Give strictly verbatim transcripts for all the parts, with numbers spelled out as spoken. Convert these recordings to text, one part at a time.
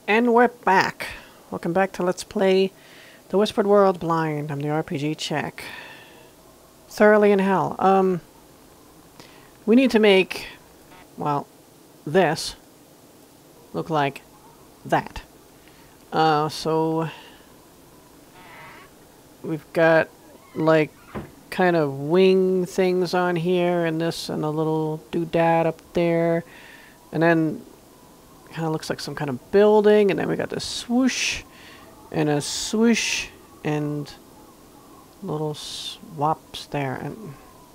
And we're back. Welcome back to Let's Play The Whispered World Blind. I'm the R P G Check. Thoroughly in hell. Um, we need to make, well, this look like that. Uh, so we've got like kind of wing things on here, and this, and a little doodad up there, and then kind of looks like some kind of building, and then we got this swoosh and a swoosh and little swaps there, and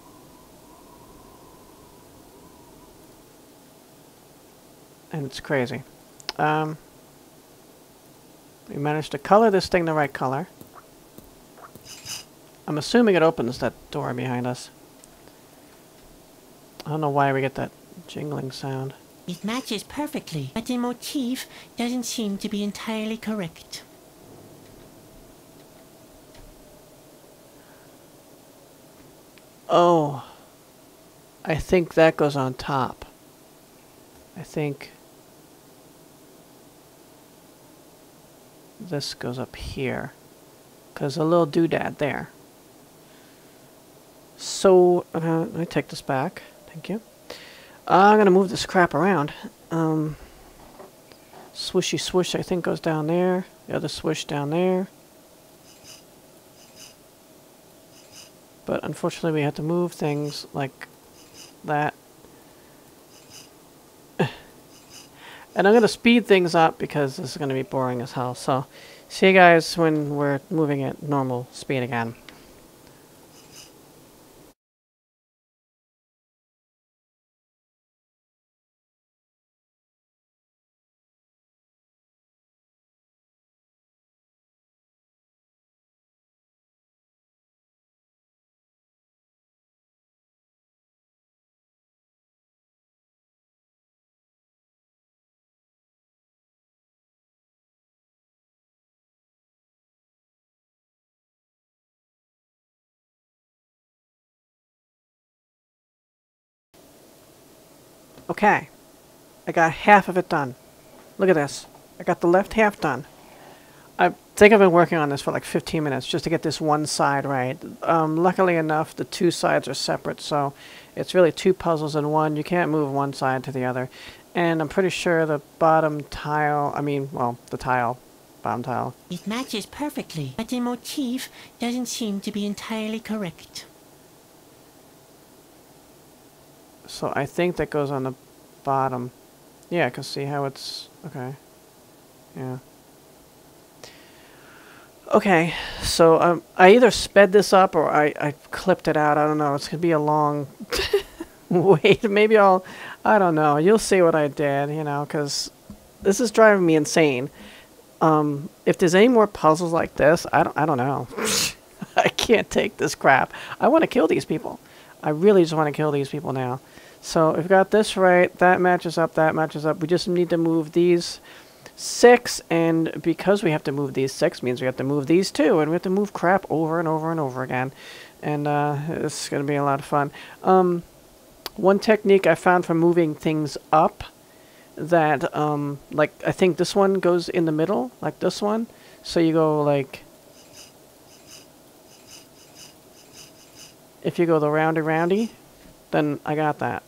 and it's crazy. Um, we managed to color this thing the right color. I'm assuming it opens that door behind us. I don't know why we get that jingling sound. It matches perfectly, but the motif doesn't seem to be entirely correct. Oh, I think that goes on top. I think this goes up here, because a little doodad there. So, uh, let me take this back. Thank you. Uh, I'm going to move this crap around. Um, swishy swish, I think, goes down there. The other swish down there. But unfortunately, we have to move things like that. And I'm going to speed things up because this is going to be boring as hell. So, see you guys when we're moving at normal speed again. Okay, I got half of it done. Look at this. I got the left half done. I think I've been working on this for like fifteen minutes just to get this one side right. Um, luckily enough, the two sides are separate, so it's really two puzzles in one. You can't move one side to the other. And I'm pretty sure the bottom tile, I mean, well, the tile, bottom tile. It matches perfectly, but the motif doesn't seem to be entirely correct. So I think that goes on the bottom. Yeah, because see how it's... Okay. Yeah. Okay, so um, I either sped this up or I, I clipped it out. I don't know. It's going to be a long wait. Maybe I'll... I don't know. You'll see what I did, you know, because this is driving me insane. Um, if there's any more puzzles like this, I don't, I don't know. I can't take this crap. I want to kill these people. I really just want to kill these people now. So we've got this right. That matches up. That matches up. We just need to move these six. And because we have to move these six means we have to move these two. And we have to move crap over and over and over again. And uh, it's going to be a lot of fun. Um, one technique I found for moving things up that, um, like, I think this one goes in the middle, like this one. So you go, like... If you go the roundy-roundy, then I got that.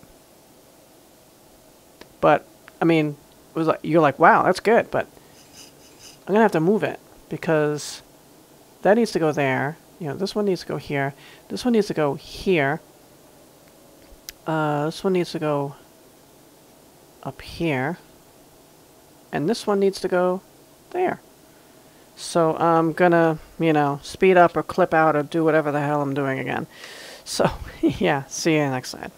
But, I mean, it was like, you're like, wow, that's good, but I'm going to have to move it because that needs to go there. You know, this one needs to go here. This one needs to go here. Uh, this one needs to go up here. And this one needs to go there. So I'm going to, you know, speed up or clip out or do whatever the hell I'm doing again. So, yeah, see you next time.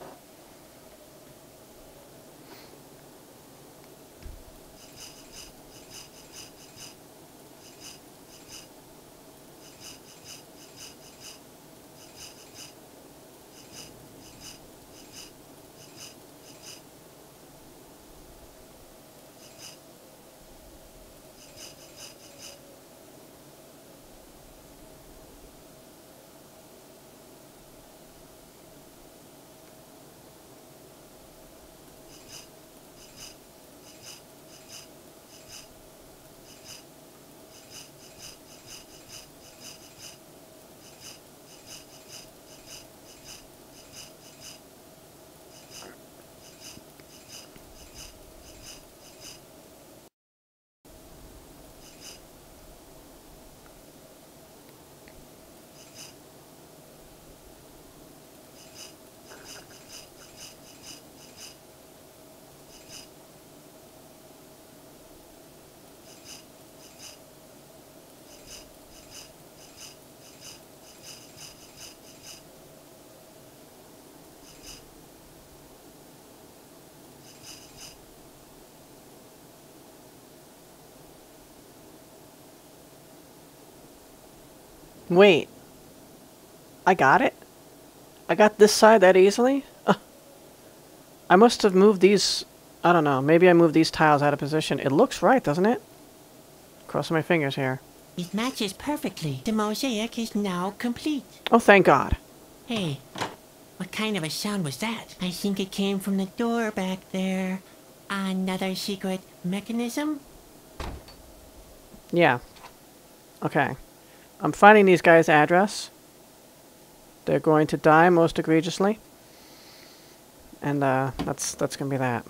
Wait. I got it? I got this side that easily? Uh, I must have moved these... I don't know. Maybe I moved these tiles out of position. It looks right, doesn't it? Crossing my fingers here. It matches perfectly. The mosaic is now complete. Oh, thank God. Hey, what kind of a sound was that? I think it came from the door back there. Another secret mechanism? Yeah. Okay. I'm finding these guys' address. They're going to die most egregiously. And, uh, that's, that's gonna be that.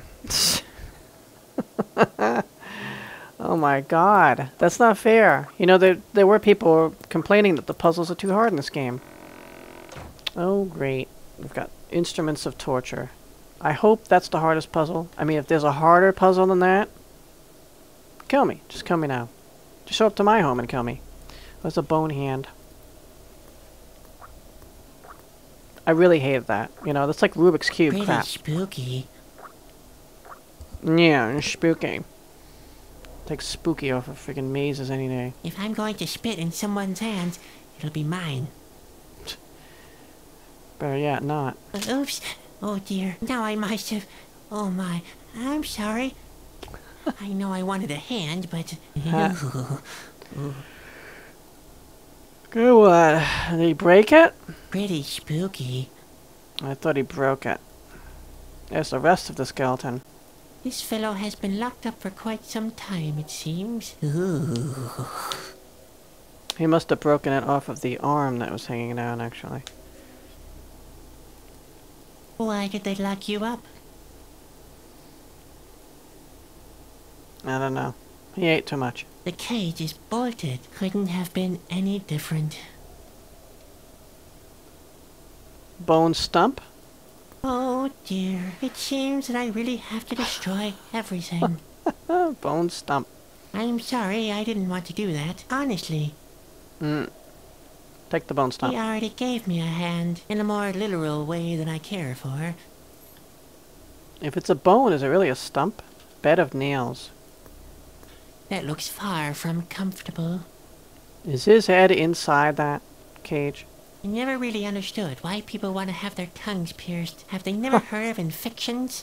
Oh my God. That's not fair. You know, there, there were people complaining that the puzzles are too hard in this game. Oh, great. We've got instruments of torture. I hope that's the hardest puzzle. I mean, if there's a harder puzzle than that, kill me. Just kill me now. Just show up to my home and kill me. There's a bone hand. I really hated that. You know, that's like Rubik's Cube Pretty crap. spooky. Yeah, spooky. Take spooky off of freaking mazes any day. If I'm going to spit in someone's hands, it'll be mine. Better yet, not. Oops. Oh dear. Now I must have... Oh my. I'm sorry. I know I wanted a hand, but... Good one. Did he break it? Pretty spooky. I thought he broke it. There's the rest of the skeleton. This fellow has been locked up for quite some time, it seems. He must have broken it off of the arm that was hanging down, actually. Why did they lock you up? I don't know. He ate too much. The cage is bolted. Couldn't have been any different. Bone stump? Oh dear. It seems that I really have to destroy everything. Bone stump. I'm sorry, I didn't want to do that. Honestly. Mm. Take the bone stump. He already gave me a hand, in a more literal way than I care for. If it's a bone, is it really a stump? Bed of nails. That looks far from comfortable. Is his head inside that cage? I never really understood why people want to have their tongues pierced. Have they never heard of infections?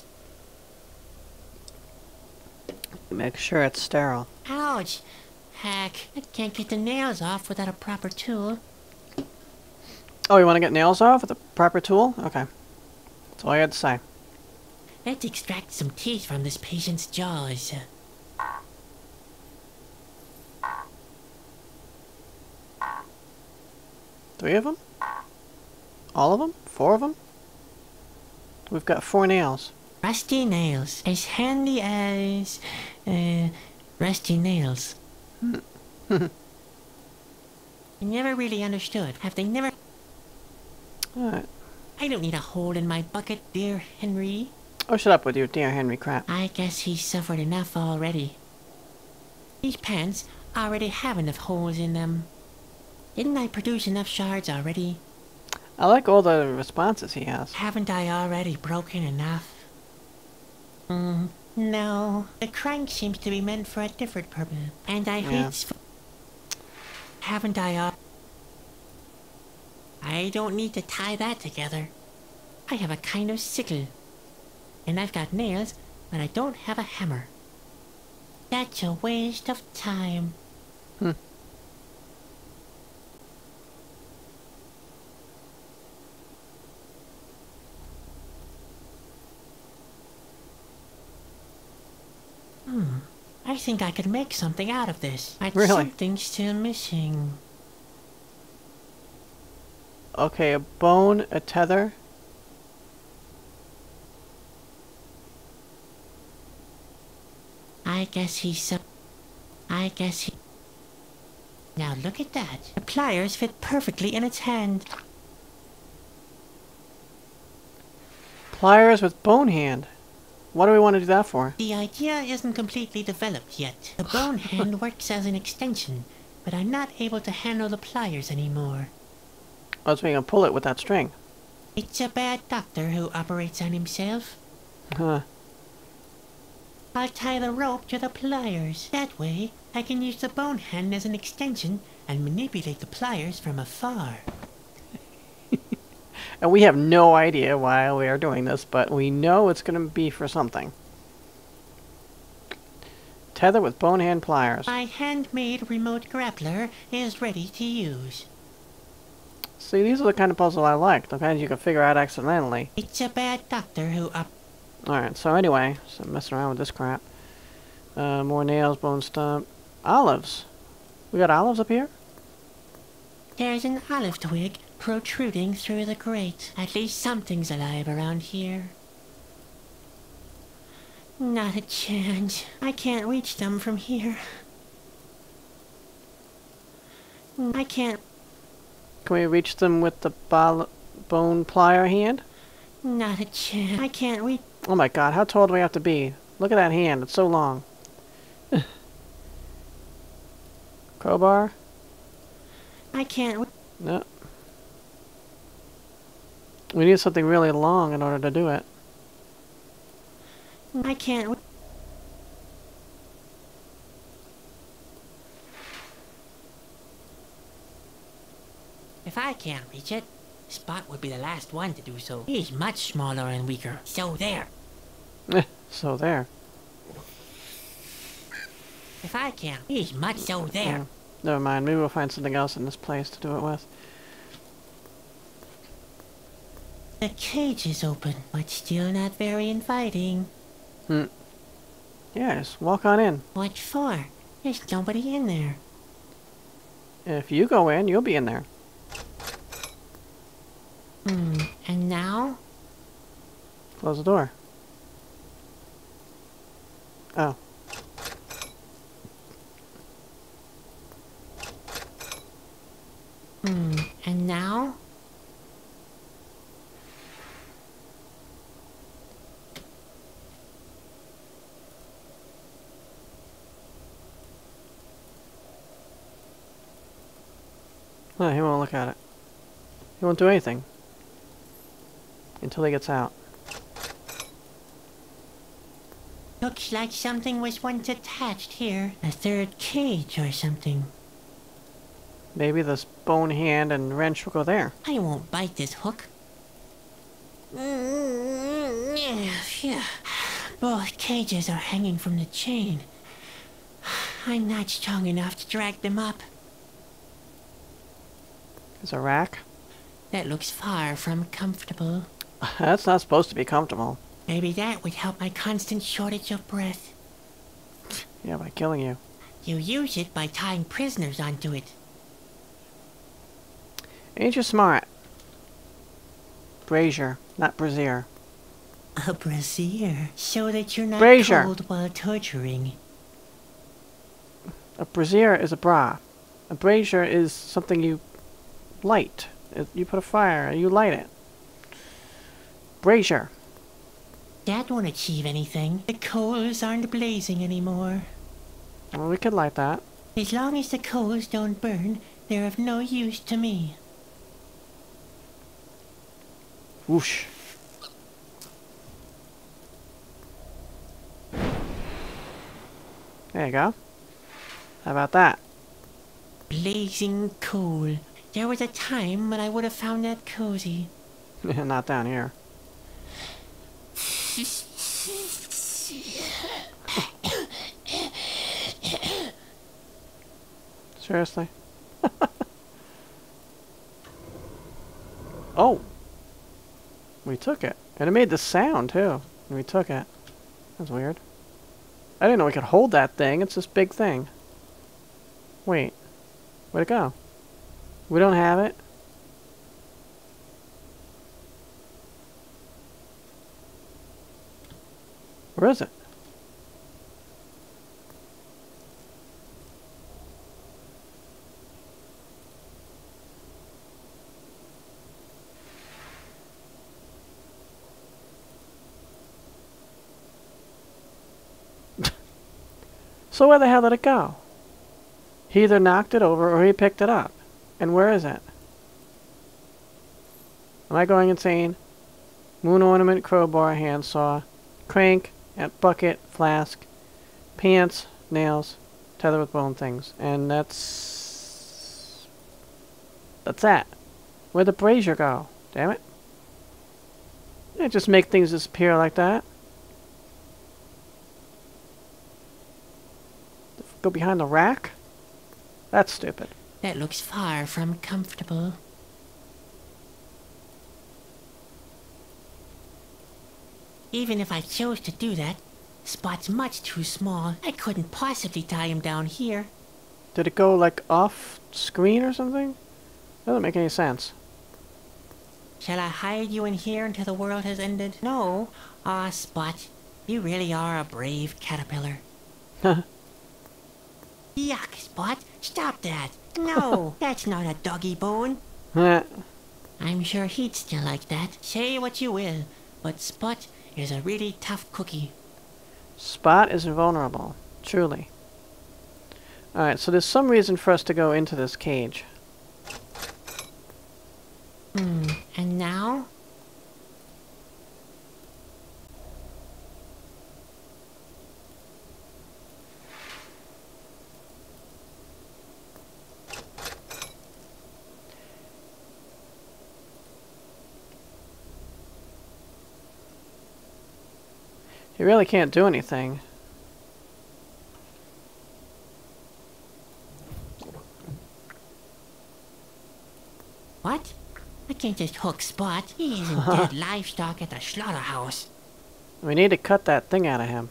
Make sure it's sterile. Ouch! Heck, I can't get the nails off without a proper tool. Oh, you want to get nails off with a proper tool? Okay. That's all I had to say. Let's extract some teeth from this patient's jaws. Three of them? All of them? Four of them? We've got four nails. Rusty nails. As handy as... Uh, rusty nails. I never really understood. Have they never... Alright. I don't need a hole in my bucket, dear Henry. Oh, shut up with your dear Henry crap. I guess he's suffered enough already. These pants already have enough holes in them. Didn't I produce enough shards already? I like all the responses he has. Haven't I already broken enough? Mm, no. The crank seems to be meant for a different purpose. And I Yeah. hate... Haven't I al- I don't need to tie that together. I have a kind of sickle. And I've got nails, but I don't have a hammer. That's a waste of time. Hmm. Hmm. I think I could make something out of this. But Really? something's still missing. Okay, a bone, a tether. I guess he's so... I guess he... Now look at that. The pliers fit perfectly in its hand. Pliers with bone hand. What do we want to do that for? The idea isn't completely developed yet. The bone hand works as an extension, but I'm not able to handle the pliers anymore. Oh, so we can pull it with that string. It's a bad doctor who operates on himself. Huh. I'll tie the rope to the pliers. That way, I can use the bone hand as an extension and manipulate the pliers from afar. And we have no idea why we are doing this, but we know it's going to be for something. Tether with bone hand pliers. My handmade remote grappler is ready to use. See, these are the kind of puzzle I like, the kinds you can figure out accidentally. It's a bad doctor who up. Alright, so anyway, so I'm messing around with this crap. Uh, more nails, bone stump. Olives. We got olives up here? There's an olive twig protruding through the grate. At least something's alive around here. Not a chance. I can't reach them from here. I can't. Can we reach them with the bol bone plier hand? Not a chance. I can't reach. Oh my god, how tall do we have to be? Look at that hand, it's so long. Crowbar? I can't. No. We need something really long in order to do it. I can't. If I can't reach it, Spot would be the last one to do so. He's much smaller and weaker. So there. So there. If I can't, he's much so there. Yeah. Never mind, maybe we'll find something else in this place to do it with. The cage is open, but still not very inviting. Hmm. Yes, walk on in. What for? There's nobody in there. If you go in, you'll be in there. Hmm, and now? Close the door. Oh. Hmm, and now? No, he won't look at it. He won't do anything. Until he gets out. Looks like something was once attached here. A third cage or something. Maybe this bone hand and wrench will go there. I won't bite this hook. Both cages are hanging from the chain. I'm not strong enough to drag them up. There's a rack. That looks far from comfortable. That's not supposed to be comfortable. Maybe that would help my constant shortage of breath. Yeah, by killing you. You use it by tying prisoners onto it. Ain't you smart? Brazier, not brazier. A brazier, so that you're not Brazier. cold while torturing. A brazier is a bra. A brazier is something you light. It, you put a fire, you light it. Brazier. That won't achieve anything. The coals aren't blazing anymore. Well, we could light that. As long as the coals don't burn, they're of no use to me. Whoosh. There you go. How about that? Blazing coal. There was a time when I would have found that cozy. Not down here. Seriously? Oh! We took it. And it made the sound, too. And we took it. That's weird. I didn't know we could hold that thing. It's this big thing. Wait. Where'd it go? We don't have it? Where is it? So where the hell did it go? He either knocked it over or he picked it up. And where is it? Am I going insane? Moon ornament, crowbar, handsaw, crank, and bucket, flask, pants, nails, tether with bone things. And that's... That's that. Where'd the brazier go? Damn it. Yeah, just make things disappear like that. Go behind the rack? That's stupid. That looks far from comfortable. Even if I chose to do that, Spot's much too small. I couldn't possibly tie him down here. Did it go, like, off screen or something? Doesn't make any sense. Shall I hide you in here until the world has ended? No. Aw, Spot, you really are a brave caterpillar. Yuck, Spot, stop that. No, that's not a doggy bone. I'm sure he'd still like that. Say what you will, but Spot is a really tough cookie. Spot is invulnerable. Truly. Alright, so there's some reason for us to go into this cage. Hmm, and now? You really can't do anything. What? I can't just hook Spot. He isn't dead livestock at the slaughterhouse. We need to cut that thing out of him.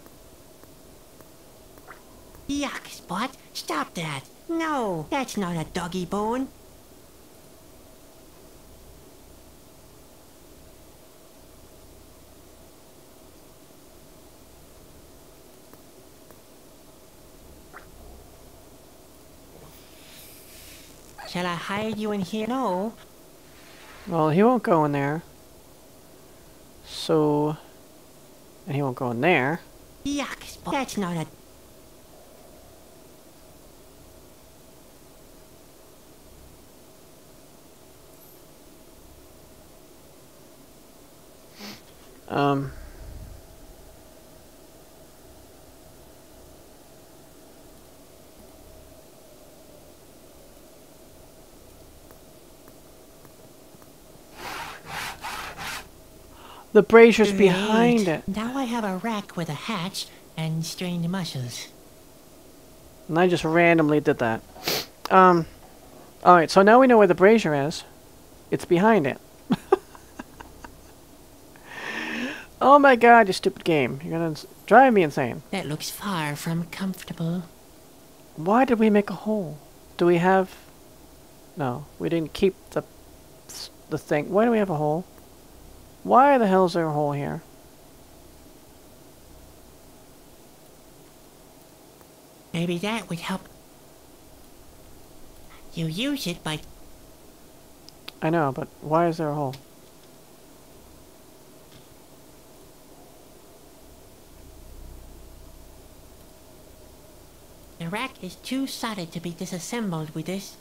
Yuck, Spot, stop that. No, that's not a doggy bone. Shall I hide you in here? No. Well, he won't go in there. So... And he won't go in there. Yuck, Spot. That's not a... Um... The brazier's Great. behind it. Now I have a rack with a hatch and strained muscles. And I just randomly did that. Um... Alright, so now we know where the brazier is. It's behind it. Oh my god, you stupid game. You're gonna drive me insane. That looks far from comfortable. Why did we make a hole? Do we have... No, we didn't keep the... the thing. Why do we have a hole? Why the hell is there a hole here? Maybe that would help. You use it by... I know, but why is there a hole? The rack is too solid to be disassembled with this.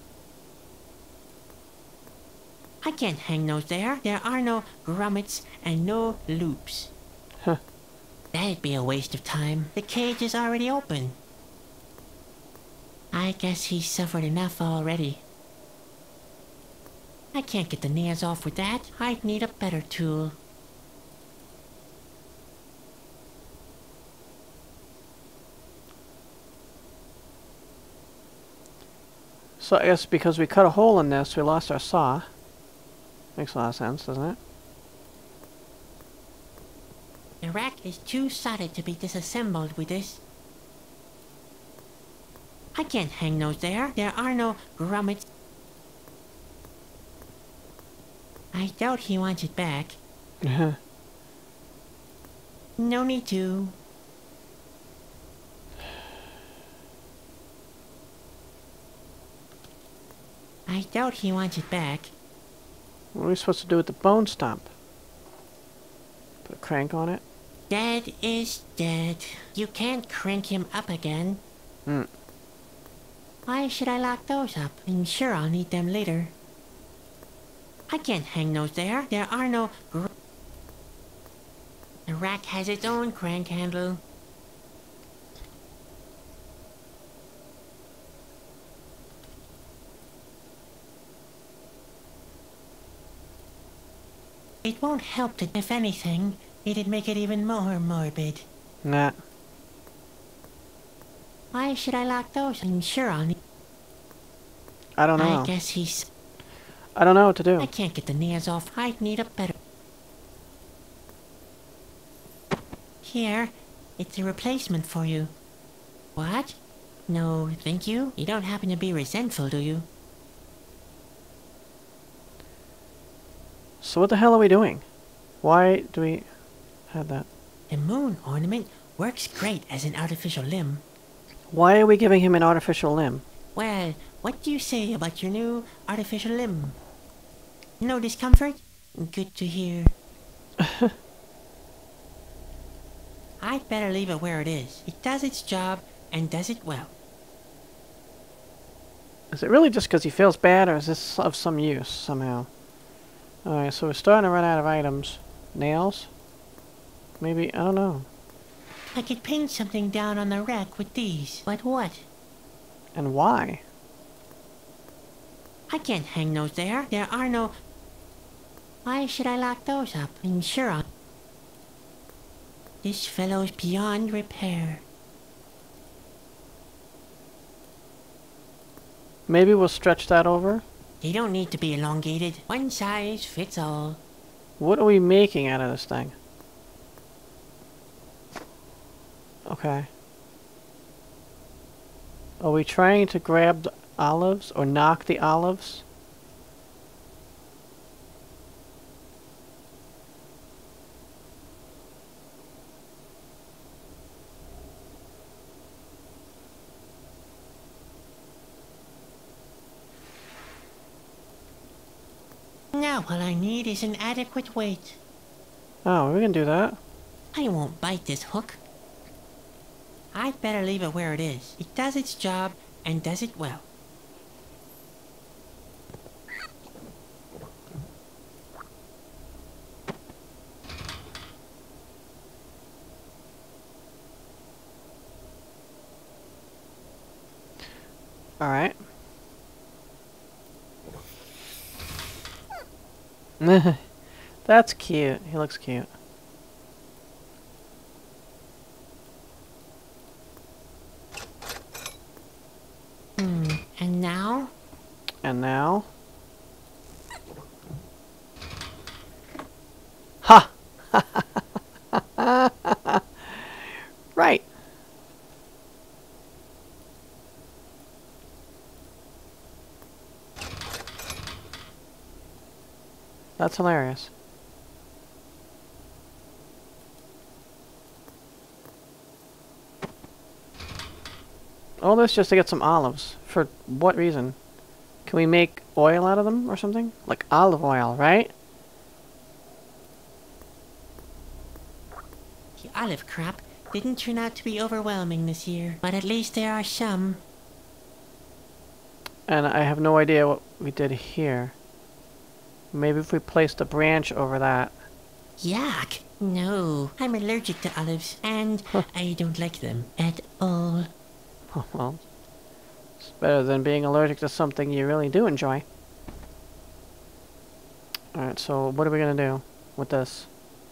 I can't hang those there. There are no grommets and no loops. Huh. That'd be a waste of time. The cage is already open. I guess he's suffered enough already. I can't get the nails off with that. I'd need a better tool. So I guess because we cut a hole in this, we lost our saw. Makes a lot of sense, doesn't it? The rack is too solid to be disassembled with this. I can't hang those there. There are no grommets. I doubt he wants it back. Uh-huh. No need to. I doubt he wants it back. What are we supposed to do with the bone stump? Put a crank on it? Dead is dead. You can't crank him up again. Hmm. Why should I lock those up? I'm sure I'll need them later. I can't hang those there. There are no... Gr the rack has its own crank handle. It won't help to, if anything, it'd make it even more morbid. Nah. Why should I lock those? I'm sure I'll need... I don't I know. guess he's... I don't know what to do. I can't get the nails off. I'd need a better... Here, it's a replacement for you. What? No, thank you. You don't happen to be resentful, do you? So what the hell are we doing? Why do we have that? The moon ornament works great as an artificial limb. Why are we giving him an artificial limb? Well, what do you say about your new artificial limb? No discomfort? Good to hear. I'd better leave it where it is. It does its job, and does it well. Is it really just because he feels bad, or is this of some use, somehow? Alright, so we're starting to run out of items. Nails? Maybe, I don't know. I could pin something down on the rack with these, but what? And why? I can't hang those there. There are no... Why should I lock those up? I'm sure I'll... This fellow's beyond repair. Maybe we'll stretch that over? They don't need to be elongated. One size fits all. What are we making out of this thing? Okay. Are we trying to grab the olives or knock the olives? Now all I need is an adequate weight. Oh, we can do that. I won't bite this hook. I'd better leave it where it is. It does its job, and does it well. Alright. That's cute. He looks cute. Hmm, and now? And now? Ha! Right. That's hilarious. All this just to get some olives. For what reason? Can we make oil out of them or something? Like olive oil, right? The olive crop didn't turn out to be overwhelming this year, but at least there are some. And I have no idea what we did here. Maybe if we placed a branch over that. Yuck! No, I'm allergic to olives, and I don't like them at all. Oh, well, it's better than being allergic to something you really do enjoy. Alright, so what are we going to do with this?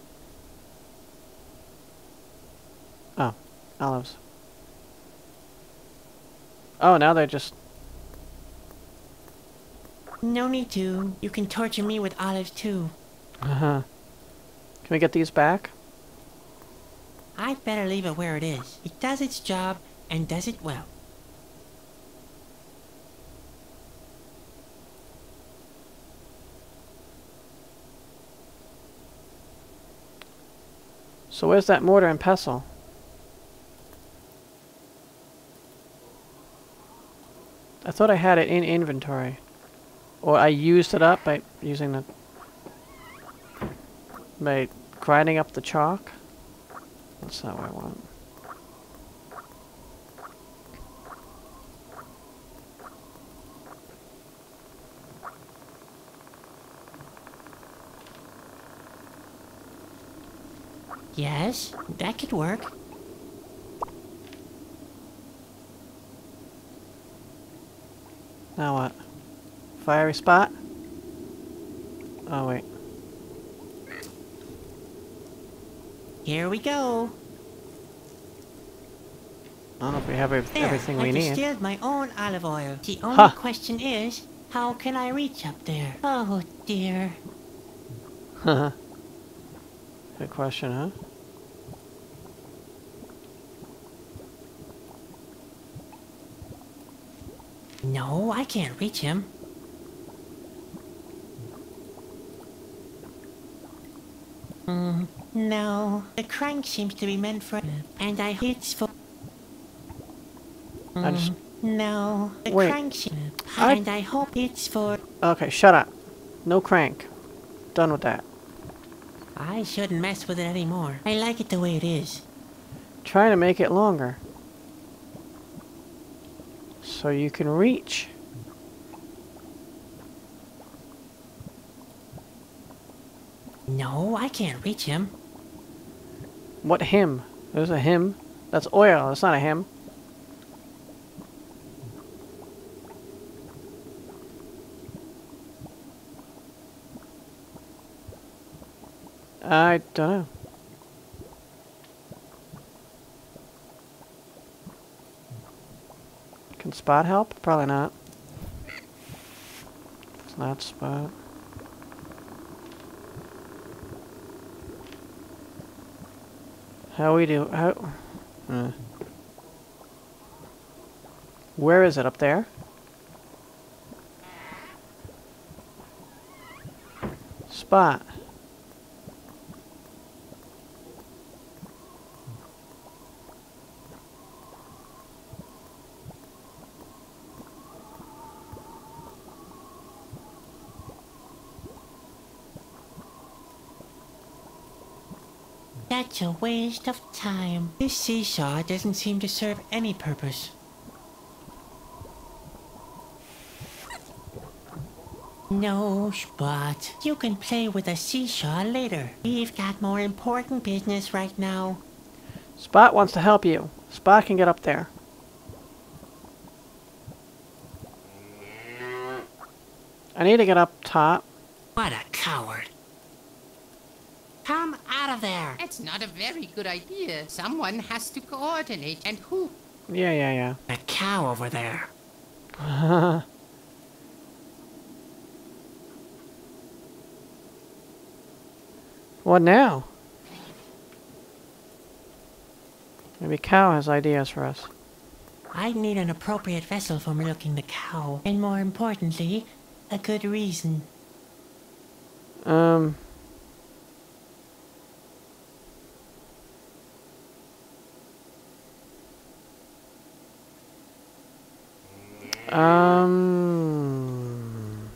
Oh, olives. Oh, now they're just... No need to. You can torture me with olives too. Uh-huh. Can we get these back? I'd better leave it where it is. It does its job, and does it well. So where's that mortar and pestle? I thought I had it in inventory. Or I used it up by using the... by grinding up the chalk? That's not what I want. Yes, that could work. Now what? Fiery spot? Oh, wait. Here we go. I don't know if we have ev There, everything we I need. distilled my own olive oil. The only Huh. question is, how can I reach up there? Oh dear. Good question, huh? No, I can't reach him. Mm, no, the crank seems to be meant for, and I it's for. I just... Mm, no, the Wait. crank seems, I- and I hope it's for. Okay, shut up. No crank. Done with that. I shouldn't mess with it anymore. I like it the way it is. Trying to make it longer. So you can reach. No, I can't reach him. What him? There's a him. That's oil. That's not a him. I don't know. Can Spot help? Probably not. It's not Spot. How we do? How? Uh. Where is it? Up there? Spot. That's a waste of time. This seesaw doesn't seem to serve any purpose. No, Spot. You can play with a seesaw later. We've got more important business right now. Spot wants to help you. Spot can get up there. I need to get up top. What a coward. Come out of there. That's not a very good idea. Someone has to coordinate, and who? Yeah, yeah, yeah. That cow over there. What now? Maybe Cow has ideas for us. I need an appropriate vessel for milking the cow. And more importantly, a good reason. Um... Um...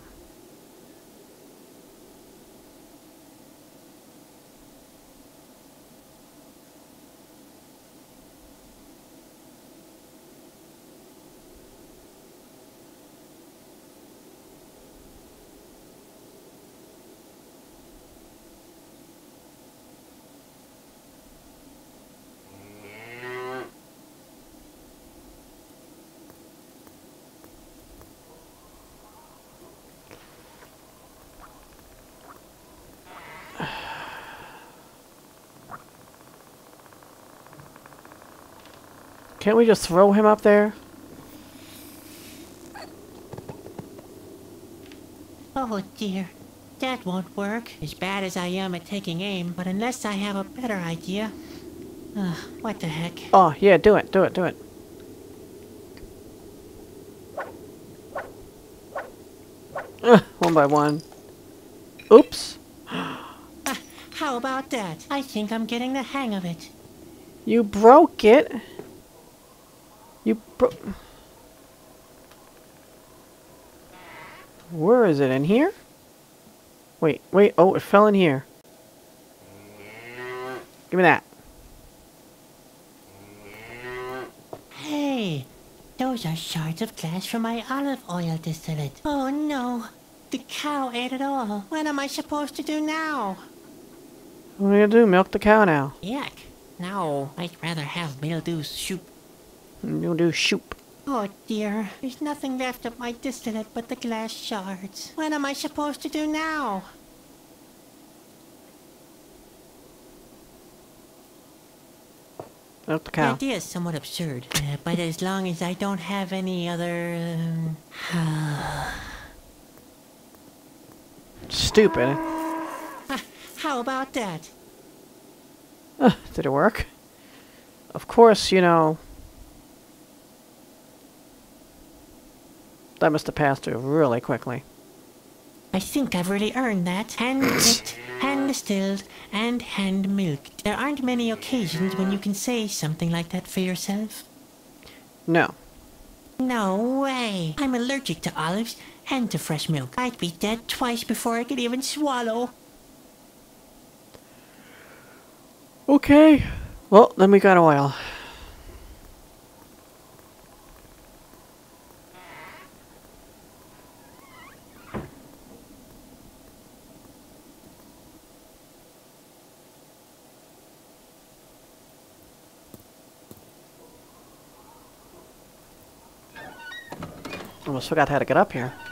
Can't we just throw him up there? Oh dear, that won't work. As bad as I am at taking aim, but unless I have a better idea... Ugh, what the heck. Oh, yeah, do it, do it, do it. Ugh, one by one. Oops. Ah, how about that? I think I'm getting the hang of it. You broke it. You broke... Where is it? In here? Wait, wait. Oh, it fell in here. Give me that. Hey, those are shards of glass from my olive oil distillate. Oh no, the cow ate it all. What am I supposed to do now? What are you gonna do? Milk the cow now. Yuck. No, I'd rather have mildew soup. You'll do shoop. Oh dear, there's nothing left of my distillate but the glass shards. What am I supposed to do now? Milk the The cow. idea is somewhat absurd, uh, but as long as I don't have any other... Um, Stupid. how about that? Uh, did it work? Of course, you know... That must have passed through really quickly. I think I've really earned that. Hand-picked, hand-distilled, and hand-milked. There aren't many occasions when you can say something like that for yourself. No. No way. I'm allergic to olives and to fresh milk. I'd be dead twice before I could even swallow. Okay. Well, then we got oil. Almost forgot how to get up here.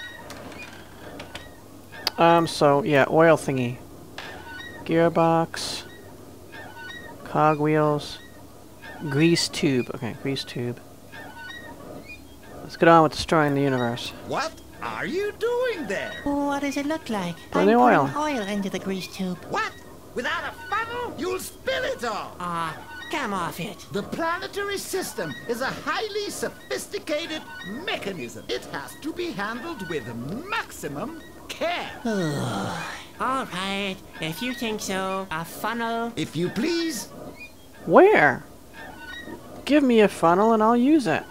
Um, so, yeah, oil thingy. Gearbox. Cogwheels. Grease tube. Okay, grease tube. Let's get on with destroying the universe. What are you doing there? What does it look like? Put I'm the oil. putting oil into the grease tube. What? Without a funnel? You'll spill it all! Ah, come off it. The planetary system is a highly sophisticated mechanism. It has to be handled with maximum care. All right, if you think so, a funnel. If you please. Where? Give me a funnel and I'll use it.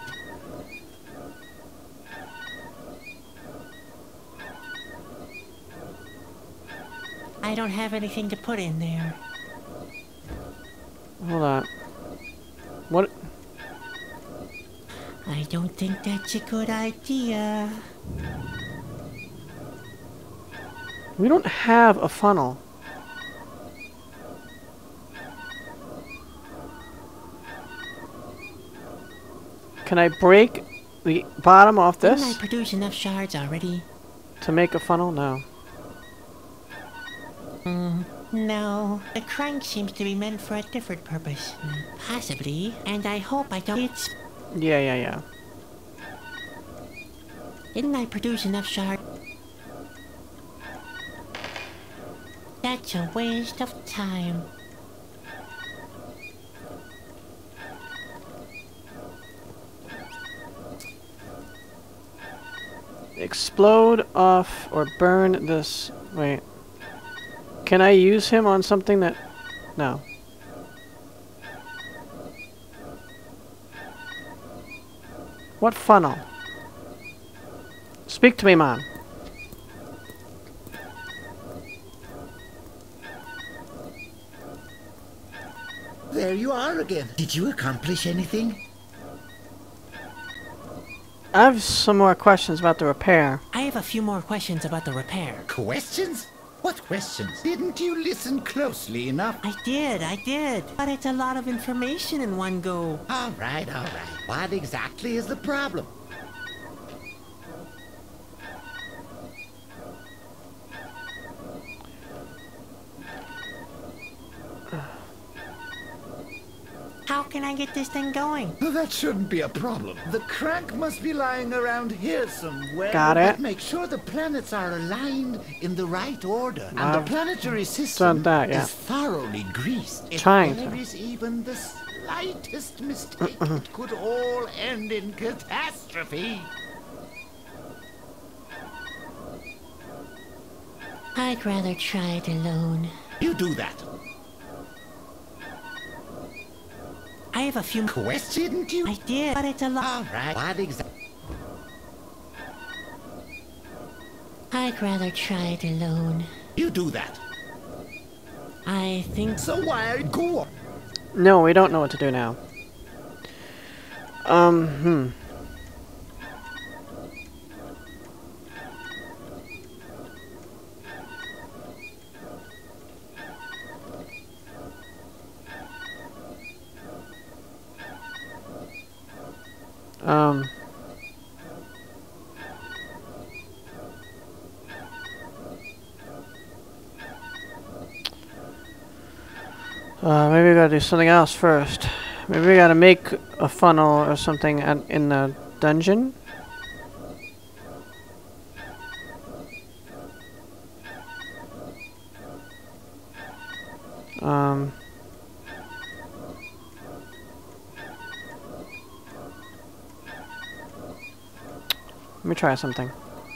I don't have anything to put in there. Hold on. What? I don't think that's a good idea. We don't have a funnel. Can I break the bottom off Didn't I this produce enough shards already? to make a funnel? No. Mm, no. The crank seems to be meant for a different purpose. Mm, possibly. And I hope I don't... It's... Yeah, yeah, yeah. Didn't I produce enough shards? That's a waste of time. Explode off or burn this. Wait. Can I use him on something that... No. What funnel? Speak to me, Mom. There you are again. Did you accomplish anything? I have some more questions about the repair. I have a few more questions about the repair. Questions? What questions? Didn't you listen closely enough? I did, I did. But it's a lot of information in one go. All right, all right. What exactly is the problem? How can I get this thing going? That shouldn't be a problem. The crank must be lying around here somewhere. Got it. But make sure the planets are aligned in the right order. And I've the planetary system done that, yeah. is thoroughly greased. If Trying there to. is even the slightest mistake, it could all end in catastrophe. I'd rather try it alone. You do that. I have a few... Question, didn't you? I did, but it's a lot... All right. What exactly? I'd rather try it alone. You do that. I think... So why are you go on? No, we don't know what to do now. Um, hmm. Um... Uh, maybe we gotta do something else first. Maybe we gotta make a funnel or something at, in the dungeon. Um. Let me try something.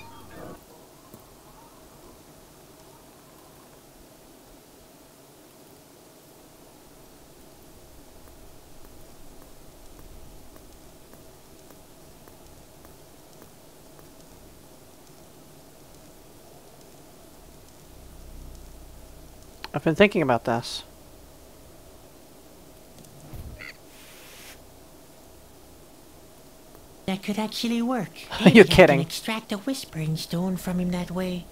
I've been thinking about this. That could actually work. You're Maybe I kidding. can extract a whispering stone from him that way.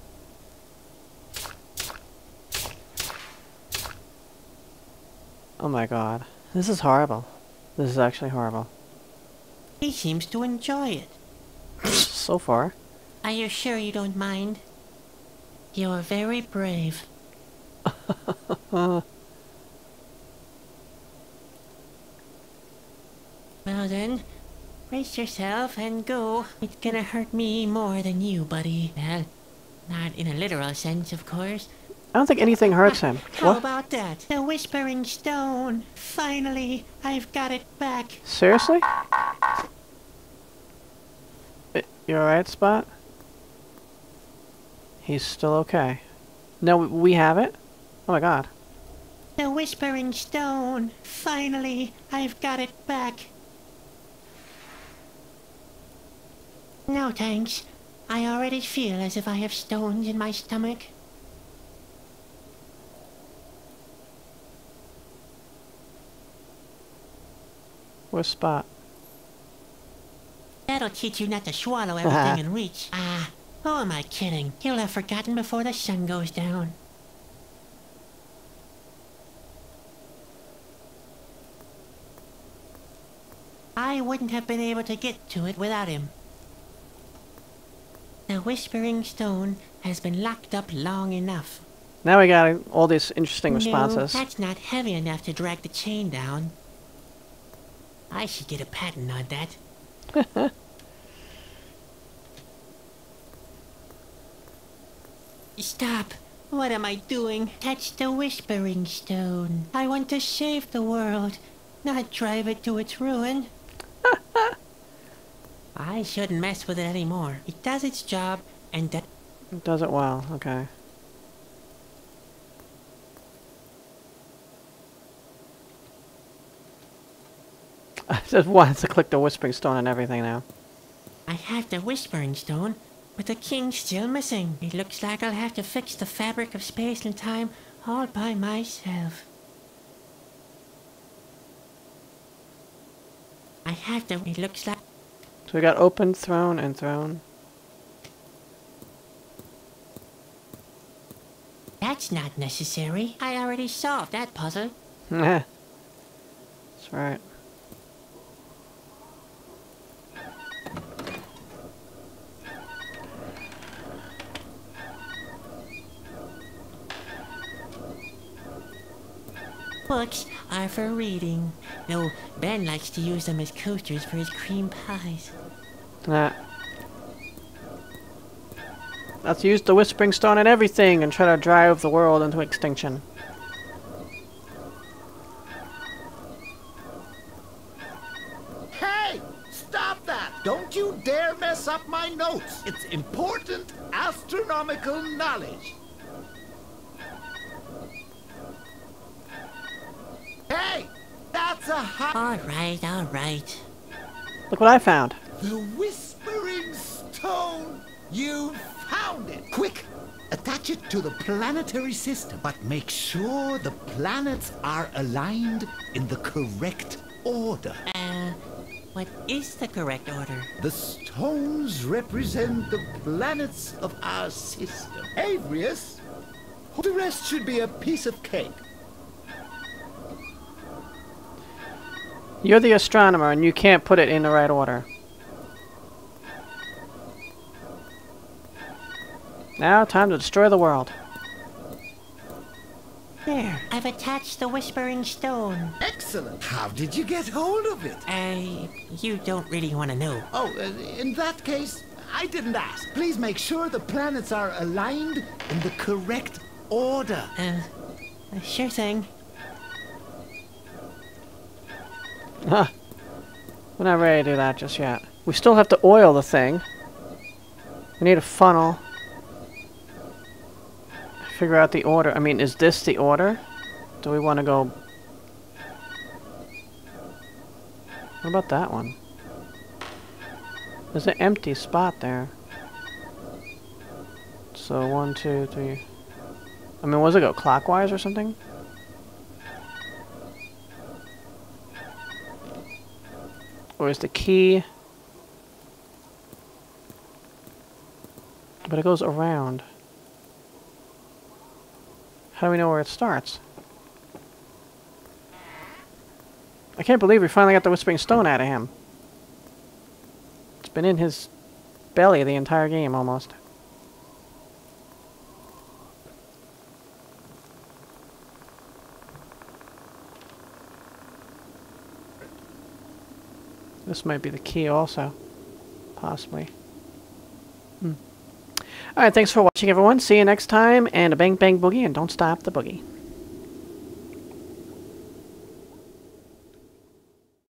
Oh my god. This is horrible. This is actually horrible. He seems to enjoy it. So far. Are you sure you don't mind? You're very brave. Uh, Well then, brace yourself and go. It's gonna hurt me more than you, buddy. Well, not in a literal sense, of course. I don't think anything hurts him. How What? about that? The Whispering Stone. Finally, I've got it back. Seriously? I- You alright, Spot? He's still okay. No, we have it? Oh my god. The Whispering Stone. Finally, I've got it back. No thanks. I already feel as if I have stones in my stomach. Where's Spot? That'll teach you not to swallow everything in reach. Ah, who am I kidding? He'll have forgotten before the sun goes down. I wouldn't have been able to get to it without him. The Whispering Stone has been locked up long enough. Now we got all these interesting responses. No, that's not heavy enough to drag the chain down. I should get a patent on that. Stop! What am I doing? That's the Whispering Stone. I want to save the world, not drive it to its ruin. I shouldn't mess with it anymore. It does its job, and that... It does it well, okay. I just wanted to click the Whispering Stone and everything now. I have the Whispering Stone, but the king's still missing. It looks like I'll have to fix the fabric of space and time all by myself. I have the... It looks like... So we got open, throne, and throne. That's not necessary. I already solved that puzzle. That's right. Books are for reading. Though Ben likes to use them as coasters for his cream pies. Nah. Let's use the Whispering Stone and everything and try to drive the world into extinction. Hey! Stop that! Don't you dare mess up my notes! It's important astronomical knowledge! Hey! That's a hot... Alright, alright. Look what I found. The Whispering Stone! You found it! Quick! Attach it to the planetary system, but make sure the planets are aligned in the correct order. Uh, what is the correct order? The stones represent the planets of our system. Avrius, the rest should be a piece of cake. You're the astronomer and you can't put it in the right order. Now, time to destroy the world. There, I've attached the Whispering Stone. Excellent. How did you get hold of it? I... you don't really want to know. Oh, uh, in that case, I didn't ask. Please make sure the planets are aligned in the correct order. Uh, sure thing. Huh. We're not ready to do that just yet. We still have to oil the thing. We need a funnel. Figure out the order. I mean, is this the order? Do we want to go... What about that one? There's an empty spot there. So, one, two, three... I mean, was it go clockwise or something? Or is the key... But it goes around. How do we know where it starts? I can't believe we finally got the Whispering Stone out of him. It's been in his belly the entire game, almost. This might be the key also. Possibly. Hmm. Alright, thanks for watching, everyone. See you next time, and a bang bang boogie, and don't stop the boogie.